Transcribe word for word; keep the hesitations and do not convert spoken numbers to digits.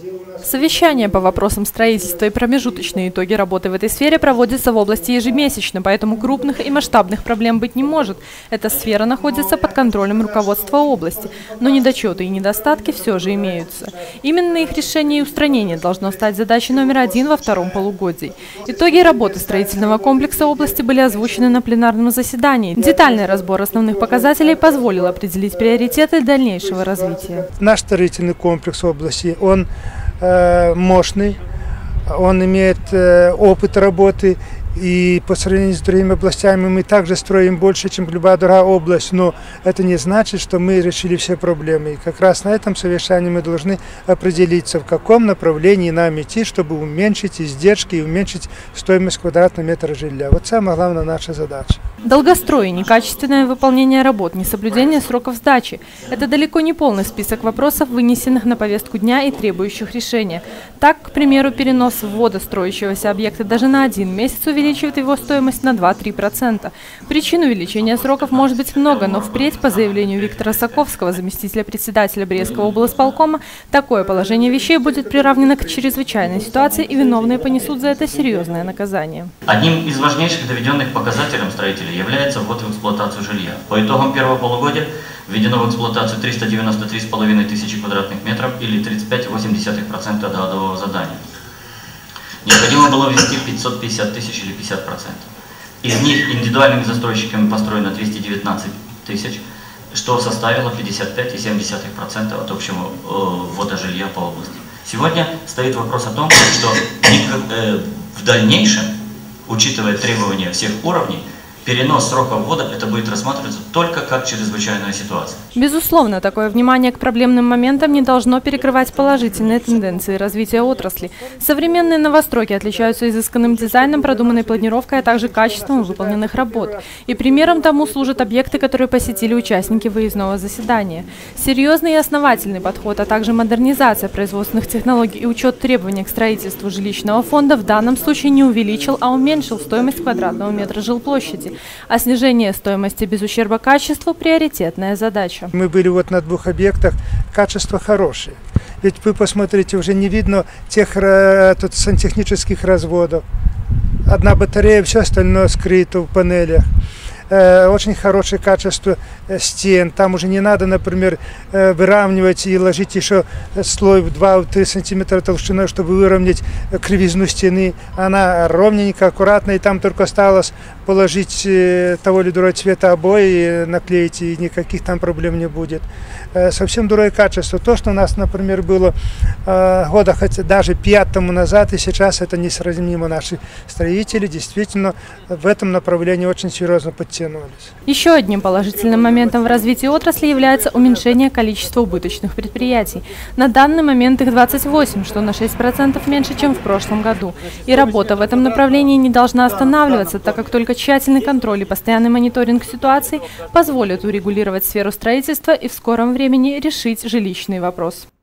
Совещания по вопросам строительства и промежуточные итоги работы в этой сфере проводятся в области ежемесячно, поэтому крупных и масштабных проблем быть не может. Эта сфера находится под контролем руководства области, но недочеты и недостатки все же имеются. Именно их решение и устранение должно стать задачей номер один во втором полугодии. Итоги работы строительного комплекса области были озвучены на пленарном заседании. Детальный разбор основных показателей позволил определить приоритеты дальнейшего развития. Наш строительный комплекс области, он э, мощный, он имеет э, опыт работы. И по сравнению с другими областями мы также строим больше, чем любая другая область, но это не значит, что мы решили все проблемы. И как раз на этом совещании мы должны определиться, в каком направлении нам идти, чтобы уменьшить издержки и уменьшить стоимость квадратного метра жилья. Вот самая главная наша задача. Долгострой, некачественное выполнение работ, несоблюдение сроков сдачи – это далеко не полный список вопросов, вынесенных на повестку дня и требующих решения. Так, к примеру, перенос ввода строящегося объекта даже на один месяц увеличивает его стоимость на два-три процента. Причин увеличения сроков может быть много, но впредь, по заявлению Виктора Саковского, заместителя председателя Брестского облсполкома, такое положение вещей будет приравнено к чрезвычайной ситуации, и виновные понесут за это серьезное наказание. Одним из важнейших доведенных показателей строителей является ввод в эксплуатацию жилья. По итогам первого полугодия введено в эксплуатацию триста девяносто три с половиной тысячи квадратных метров или тридцать пять целых восемь десятых процента годового задания. Необходимо было ввести пятьсот пятьдесят тысяч или пятьдесят процентов. Из них индивидуальными застройщиками построено двести девятнадцать тысяч, что составило пятьдесят пять целых семь десятых процента от общего э, ввода жилья по области. Сегодня стоит вопрос о том, что э, в дальнейшем, учитывая требования всех уровней, перенос срока ввода это будет рассматриваться только как чрезвычайная ситуация. Безусловно, такое внимание к проблемным моментам не должно перекрывать положительные тенденции развития отрасли. Современные новостройки отличаются изысканным дизайном, продуманной планировкой, а также качеством выполненных работ. И примером тому служат объекты, которые посетили участники выездного заседания. Серьезный и основательный подход, а также модернизация производственных технологий и учет требований к строительству жилищного фонда в данном случае не увеличил, а уменьшил стоимость квадратного метра жилплощади. А снижение стоимости без ущерба качеству – приоритетная задача. Мы были вот на двух объектах, качество хорошее. Ведь вы посмотрите, уже не видно тех тут, сантехнических разводов. Одна батарея, все остальное скрыто в панелях. Очень хорошее качество стен. Там уже не надо, например, выравнивать и ложить еще слой в два-три сантиметра толщиной, чтобы выровнять кривизну стены. Она ровненькая, аккуратная, и там только осталось положить того или другого цвета обои, наклеить, и никаких там проблем не будет. Совсем другое качество. То, что у нас, например, было года хотя даже пять тому назад, и сейчас это несравнимо. Наши строители действительно в этом направлении очень серьезно подтянулись. Еще одним положительным моментом в развитии отрасли является уменьшение количества убыточных предприятий. На данный момент их двадцать восемь, что на шесть процентов меньше, чем в прошлом году. И работа в этом направлении не должна останавливаться, так как только тщательный контроль и постоянный мониторинг ситуации позволят урегулировать сферу строительства и в скором времени решить жилищный вопрос.